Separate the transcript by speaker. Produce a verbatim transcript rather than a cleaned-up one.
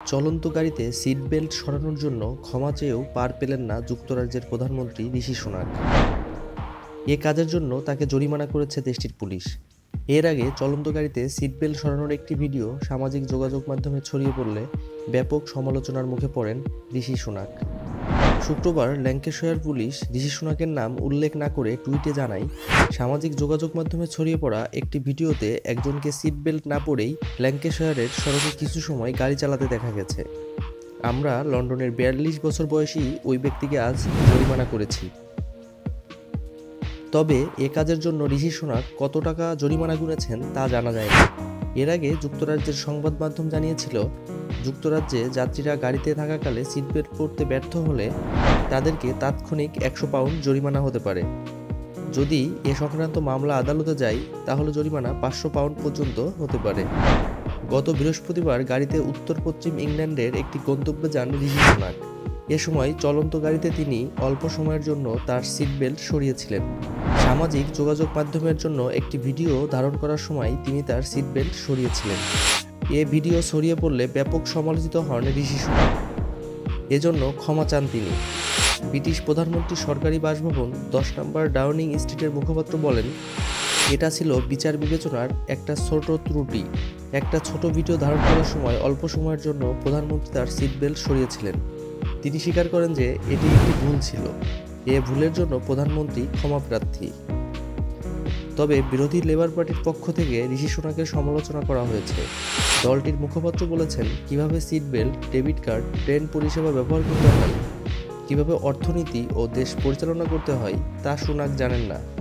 Speaker 1: চলন্ত গাড়িতে seat belt সরানোর জন্য ক্ষমা চেয়েও পার পেলেন না যুক্তরাজ্যের প্রধানমন্ত্রী ঋষি সুনাক। এ কাজের জন্য তাকে জরিমানা করেছে দেশটির পুলিশ। এর আগে চলন্ত গাড়িতে সিট বেল্ট সরানোর একটি ভিডিও সামাজিক যোগাযোগ মাধ্যমে ছড়িয়ে পড়লে ব্যাপক সমালোচনার মুখে পড়েন ঋষি সুনাক। শুক্রবার ল্যাঙ্কাশায়ার পুলিশ ঋষি সুনাকের নাম উল্লেখ না করে টুইটে জানায়, সামাজিক যোগাযোগ মাধ্যমে ছড়িয়ে পড়া একটি ভিডিওতে একজনকে সিট বেল্ট না পরেই ল্যাঙ্কাশায়ারের সড়কে কিছু সময় গাড়ি চালাতে দেখা গেছে। আমরা লন্ডনের বিয়াল্লিশ বছর বয়সী ওই ব্যক্তিকে আজ জরিমানা করেছি। তবে এ কাজের জন্য ঋষি সুনাক কত টাকা জরিমানা গুনেছেন তা জানা যায়নি। এর আগে যুক্তরাজ্যের সংবাদ মাধ্যম জানিয়েছিল, যুক্তরাজ্যে যাত্রীরা গাড়িতে থাকাকালে সিট বেল্ট পরতে ব্যর্থ হলে তাদেরকে তাৎক্ষণিক একশো পাউন্ড জরিমানা হতে পারে। যদি এ সংক্রান্ত মামলা আদালতে যায় তাহলে জরিমানা পাঁচশো পাউন্ড পর্যন্ত হতে পারে। গত বৃহস্পতিবার গাড়িতে উত্তর পশ্চিম ইংল্যান্ডের একটি গন্তব্যে যান ঋষি সুনাক। এ সময় চলন্ত গাড়িতে তিনি অল্প সময়ের জন্য তার সিট বেল্ট সরিয়েছিলেন। সামাজিক যোগাযোগ মাধ্যমের জন্য একটি ভিডিও ধারণ করার সময় তিনি তার সিট বেল্ট সরিয়েছিলেন। এ ভিডিও ছড়িয়ে পড়লে ব্যাপক সমালোচিত হন ঋষি সুনাক। এজন্য ক্ষমা চান তিনি। ব্রিটিশ প্রধানমন্ত্রীর সরকারি বাসভবন দশ নম্বর ডাউনিং স্ট্রিটের মুখপাত্র বলেন, এটা ছিল বিচার বিবেচনার একটা ছোট ত্রুটি। একটা ছোট ভিডিও ধারণ করার সময় অল্প সময়ের জন্য প্রধানমন্ত্রী তার সিট বেল্ট সরিয়েছিলেন। তিনি স্বীকার করেন যে এটি একটি ভুল ছিল। এ ভুলের জন্য প্রধানমন্ত্রী ক্ষমা প্রার্থী। তবে বিরোধী লেবার পার্টির পক্ষ থেকে ঋষি সুনাকের সমালোচনা করা হয়েছে। দলটির মুখপাত্র বলেছেন, কিভাবে seat belt, debit card, train পরিষেবা ব্যবহার করতে হয়, কিভাবে অর্থনীতি ও দেশ পরিচালনা করতে হয় তা সুনাক জানেন না।